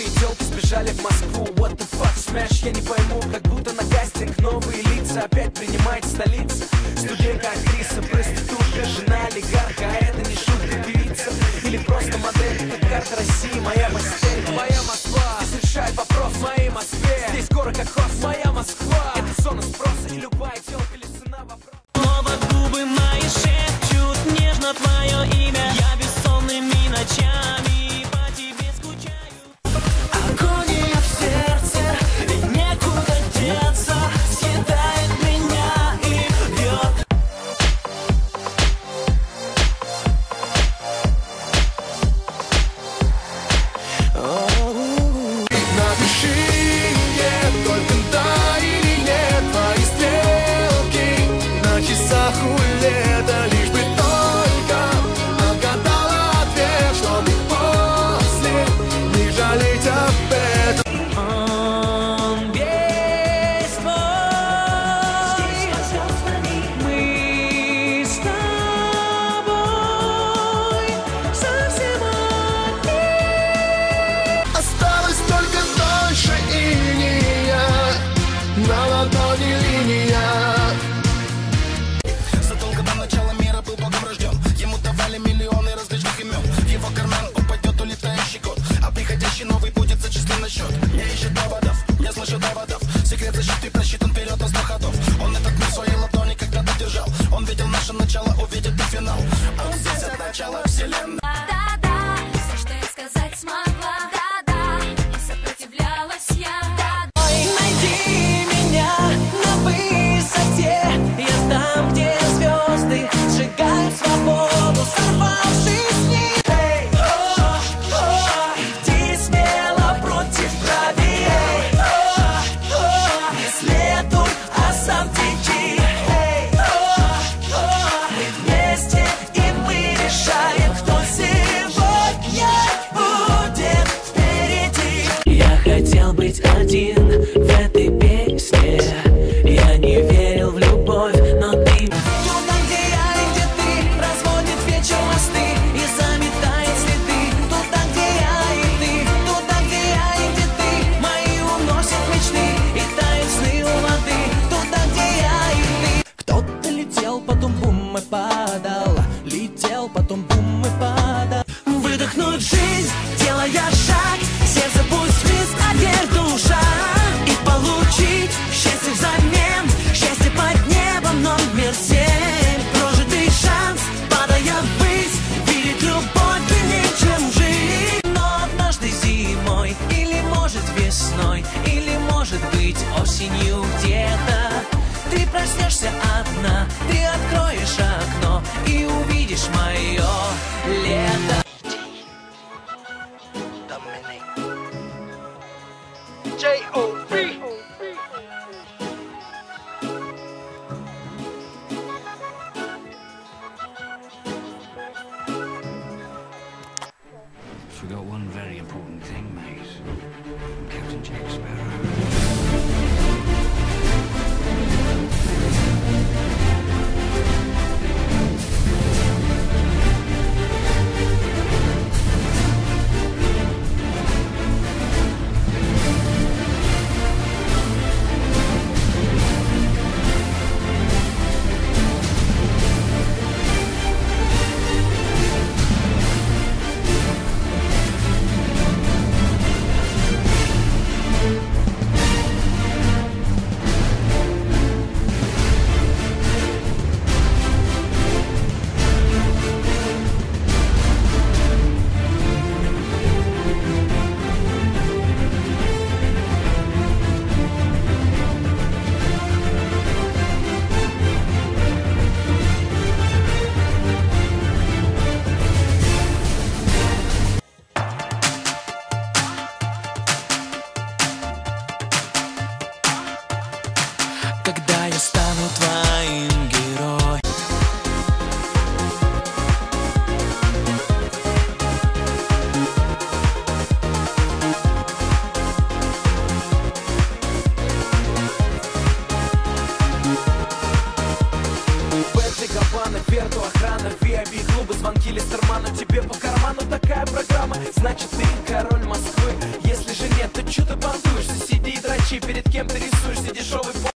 телки сбежали в Москву. What the fuck, smash, я не пойму, как будто на кастинг новые лица опять принимает столица. Студентка, актриса, проститутка, жена олигарха, а это не шутка, певица или просто модель. Это карта России, моя постель, моя Москва. Здесь решает вопрос в моей Москве. Здесь город как хост, моя Москва. Это зона спроса, и любая телка лишена вопроса. Снова губы мои шепчут нежно твое имя. Я бессонными ночами по тебе скучаю. Агония в сердце, и некуда деться, съедает меня и бьет. Напиши мне только да или нет. Твои стрелки на часах у лета, лишь бы только отгадала ответ, чтобы после не жалеть об этом. Он весь твой. Мы с тобой совсем одни. Осталось только дольше иния, на ладони линия. Задолго до начала мира был Богом рожден. Ему давали миллионы различных имен. В его карман упадет улетающий год, а приходящий новый будет зачислен на счет. Не ищет доводов, не слышу доводов. Секрет защиты просчитан вперед на 100 ходов. Он этот мир в своей ладони когда-то держал. Он видел наше начало, увидит и финал. Он здесь от начала вселенной. Да-да, все, что я сказать смогла. Да-да, не сопротивлялась я. Да-да. Найди меня на высоте. Я там, где звезды сжигают свободу, сорвавшись с них. Эй, иди смело против правее. Не следуй, а сам теки. Эй, мы вместе, и мы решаем, кто сегодня будет впереди. Я хотел быть один в этой песне. Я не верил в любовь, но ты. Туда, где я и где ты, разводит вечер мосты и заметает следы. Туда, где я и ты, туда, где я и где ты, мои уносят мечты и тают сны у воды. Туда, где я и ты. Кто-то летел, потом бум и падал. Летел, потом бум и падал. Выдохнуть жизнь, делая шаг. Сердце пусть свист, а верь душа. И получить счастье взамен. Счастье под небом номер 7. Прожитый шанс, падая ввысь, видеть любовь длиннее, чем жизнь. Но однажды зимой, или может весной, или может быть осенью где-то, ты проснешься одна, ты откроешь окно и увидишь мое лето. Forgot one very important thing, mate. I'm Captain Jack Sparrow. Когда я стану твоим героем. Бентли, Габбана, Верту, охрана, VIP, клубы, звонки, Листерману. Тебе по карману такая программа, значит ты король Москвы. Если же то чё ты понтуешься? Сиди и дрочи, перед кем ты рисуешься, дешевый